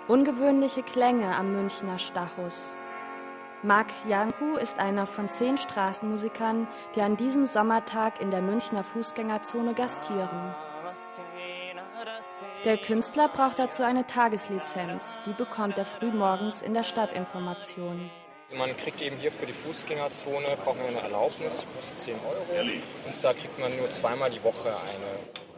Ungewöhnliche Klänge am Münchner Stachus. Marc Janku ist einer von 10 Straßenmusikern, die an diesem Sommertag in der Münchner Fußgängerzone gastieren. Der Künstler braucht dazu eine Tageslizenz, die bekommt er frühmorgens in der Stadtinformation. Man kriegt eben hier für die Fußgängerzone, braucht man eine Erlaubnis, die kostet 10 €. Und da kriegt man nur zweimal die Woche eine.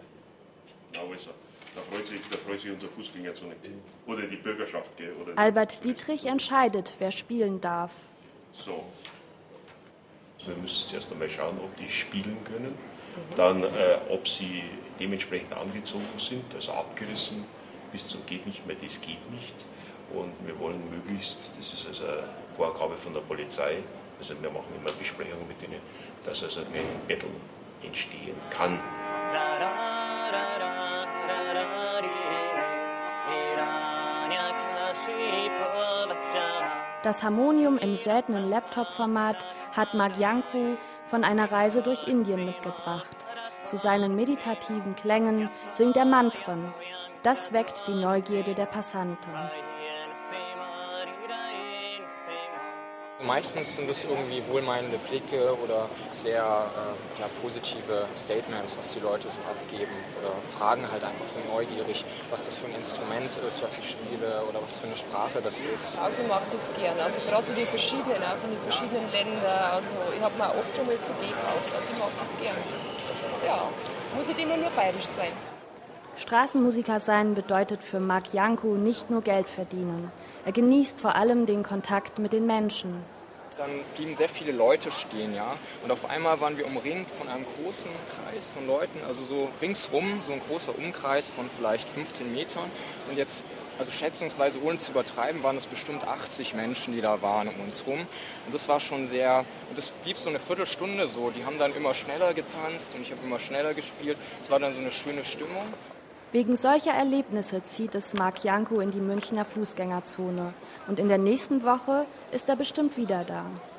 Da freut sich unsere Fußgängerzone oder die Bürgerschaft. Oder Albert Dietrich entscheidet, wer spielen darf. So. Wir müssen zuerst einmal schauen, ob die spielen können, dann ob sie dementsprechend angezogen sind, also abgerissen bis zum geht nicht mehr, das geht nicht. Und wir wollen möglichst, das ist also eine Vorgabe von der Polizei, also wir machen immer Besprechungen mit denen, dass also kein Battle entstehen kann. Das Harmonium im seltenen Laptop-Format hat Marc Janku von einer Reise durch Indien mitgebracht. Zu seinen meditativen Klängen singt er Mantren. Das weckt die Neugierde der Passanten. Meistens sind es irgendwie wohlmeinende Blicke oder sehr positive Statements, was die Leute so abgeben. Oder fragen halt einfach so neugierig, was das für ein Instrument ist, was ich spiele oder was für eine Sprache das ist. Also ich mag das gern. Also gerade so die verschiedenen, auch von den verschiedenen Ländern. Also ich habe mir oft schon mal CD gekauft, also ich mag das gern. Ja, muss nicht immer nur bayerisch sein. Straßenmusiker sein bedeutet für Marc Janku nicht nur Geld verdienen. Er genießt vor allem den Kontakt mit den Menschen. Dann blieben sehr viele Leute stehen, ja. Und auf einmal waren wir umringt von einem großen Kreis von Leuten, also so ringsrum, so ein großer Umkreis von vielleicht 15 Metern. Und jetzt, also schätzungsweise ohne zu übertreiben, waren es bestimmt 80 Menschen, die da waren um uns rum. Und das war schon sehr, und das blieb so eine Viertelstunde so. Die haben dann immer schneller getanzt und ich habe immer schneller gespielt. Es war dann so eine schöne Stimmung. Wegen solcher Erlebnisse zieht es Marc Janku in die Münchner Fußgängerzone. Und in der nächsten Woche ist er bestimmt wieder da.